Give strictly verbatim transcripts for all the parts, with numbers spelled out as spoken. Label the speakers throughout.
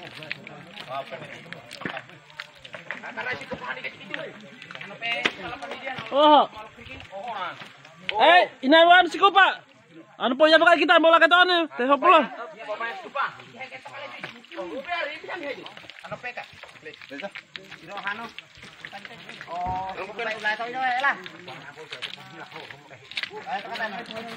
Speaker 1: Oh. Eh, inawan si Kupa. Ano po yan bakal kita bola ka ano? Teho pula.
Speaker 2: Ano peka? Dito. Sino ano? Oh, ang pula pula tayo nyo eh lah. Ay, takatan.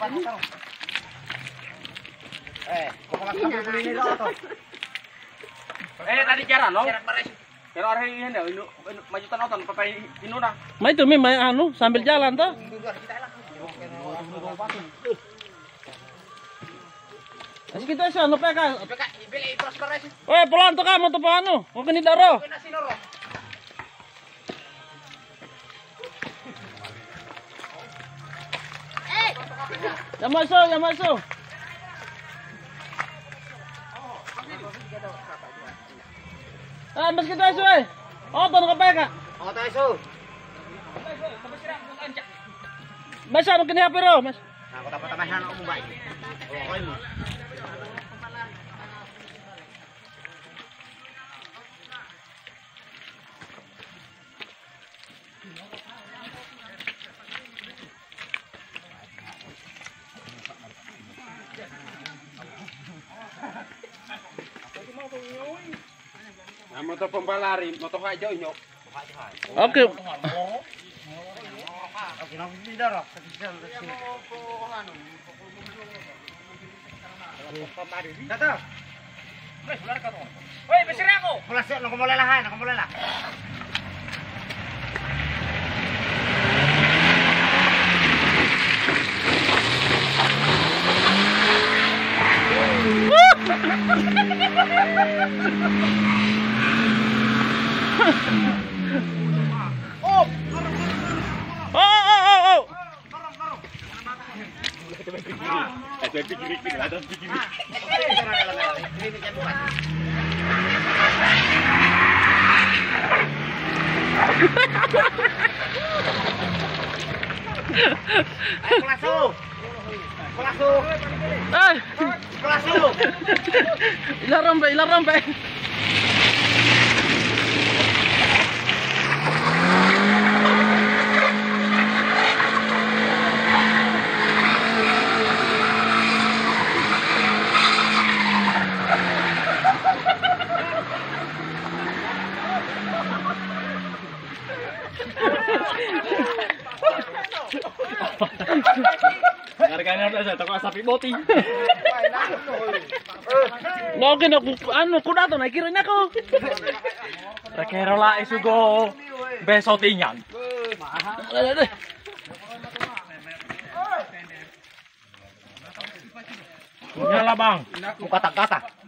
Speaker 2: Eh, kung lang kami kunin nila to. Eh, tadi cara no? Pero hari ini dah, maju tanah tan, papai inu dah.
Speaker 1: May tumi may ano sambil jalan to. Kasi kita sa ano peka?
Speaker 2: Peka, ibili prosperes.
Speaker 1: Oy, pulan to ka mo to paano? O kani daro.
Speaker 2: Eh,
Speaker 1: Yamaso, yamaso. Ah, mas kita iso eh. Oh, tono ka peka.
Speaker 2: oh tayo so.
Speaker 1: Mas ano kini pero, mas.
Speaker 2: Aku dapat tambahan aku mbak. Oh, koin.
Speaker 3: Nah, motor pembalari, motor aja nyok.
Speaker 1: Oke.
Speaker 2: Oke, nang tidak roh. Kata. Wes, lari ka to. Woi, besir ako. Pulas nak mo lalahan, nak mo lala. Oh,
Speaker 1: Oh, oh, oh, oh.
Speaker 3: Ada pikir-pikir, ada pikir.
Speaker 2: Kulasu. Kulasu.
Speaker 1: Eh,
Speaker 2: Kulasu.
Speaker 1: ilaram pe, ilaram pe.
Speaker 3: Harganya udah saya toko sapi boti.
Speaker 1: No, que no, ano, kuda to, nakikira niya ko.
Speaker 3: Rekero lah isugo besotingan. Nyala bang, buka kata.